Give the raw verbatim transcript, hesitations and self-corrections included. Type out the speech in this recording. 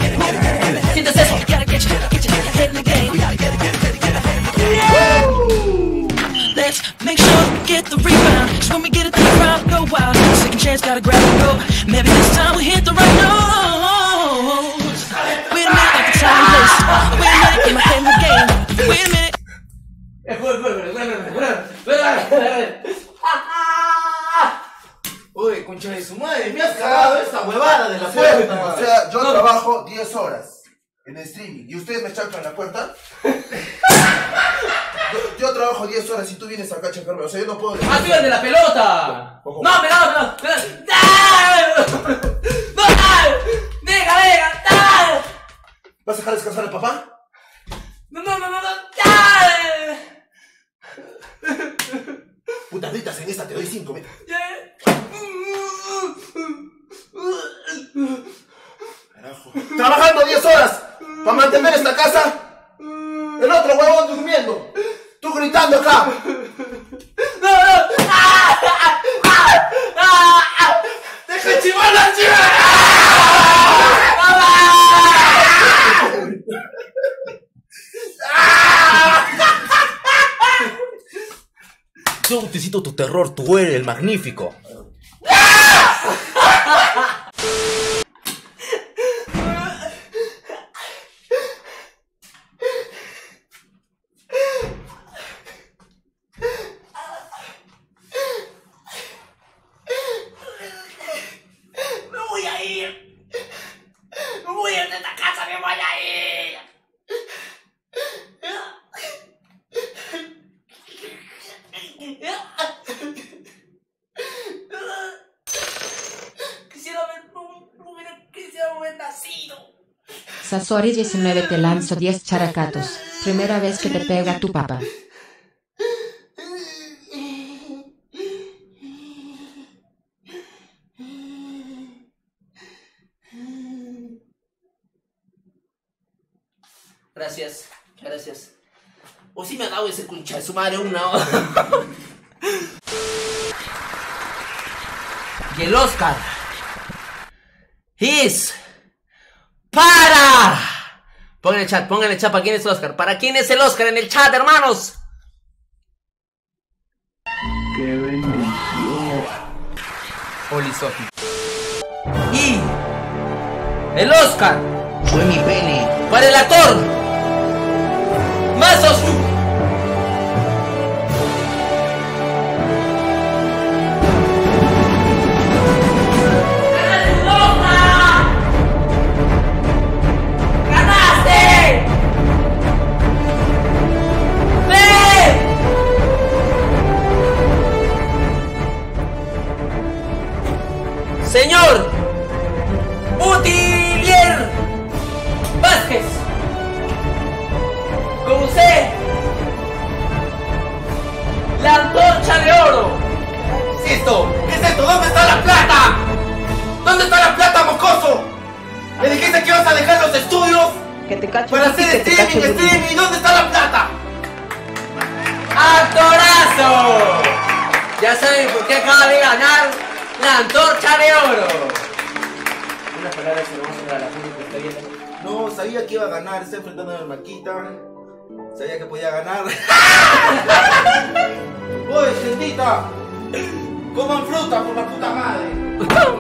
Sientes eso. Let's make sure we get the rebound. Cause when we get it, the crowd go wild. Second chance, gotta grab and go. Maybe this time we hit the right notes. Wait a minute, like the time and place. Wait a minute, in my head in the game. Wait a minute. Uy, concha de su madre, me has cagado esta huevada de la puerta. O sea, yo trabajo diez horas en streaming y ustedes me chacan la puerta. Yo, yo trabajo diez horas y tú vienes acá a checarme. O sea, yo no puedo. ¡Ah, tú eres de la pelota! ¿Cómo? ¡No, me da, me da! ¡Me da! ¡No! ¡Venga, venga! ¡Dale! ¿Vas a dejar descansar al papá? ¡No, no, no, no! ¡Dale! Putaditas en esta te doy cinco, mira. Carajo. Trabajando diez horas para mantener esta casa. El otro huevón durmiendo. Tú gritando acá. ¡No, no! ¡Ah! ¡Ah! ¡Ah! ¡Ah! ¡Deja chivar la chiva! Yo necesito tu terror, tú eres el magnífico. ¡Me voy a ir! ¡Me voy a ir de esta casa! ¡Me voy a ir! Quisiera haber, no, no hubiera, quisiera haber nacido. Sasori diecinueve te lanzo diez characatos. Primera vez que te pega tu papá. Gracias, gracias. O si me ha dado ese concha de su madre una. Y el Oscar es para. Pongan en el chat, pongan en el chat para quién es el Oscar. ¿Para quién es el Oscar en el chat, hermanos? ¡Qué bendición! Oli Sofi. Y el Oscar Fue mi pene. para el actor más oscuro. Señor Utilier Vázquez, con usted, la antorcha de oro. ¿Qué es esto? ¿Qué es esto? ¿Dónde está la plata? ¿Dónde está la plata, mocoso? ¿Me dijiste que ibas a dejar los estudios Que te cacho. para hacer streaming, streaming? ¿Dónde está la plata? ¡Actorazo! Ya saben por qué acaba de ganar la antorcha de oro. Unas palabras hermosas para la gente que está viendo. No, sabía que iba a ganar. Está enfrentando a mi Maquita. Sabía que podía ganar. ¡Oye, gentita! ¡Coman fruta por la puta madre!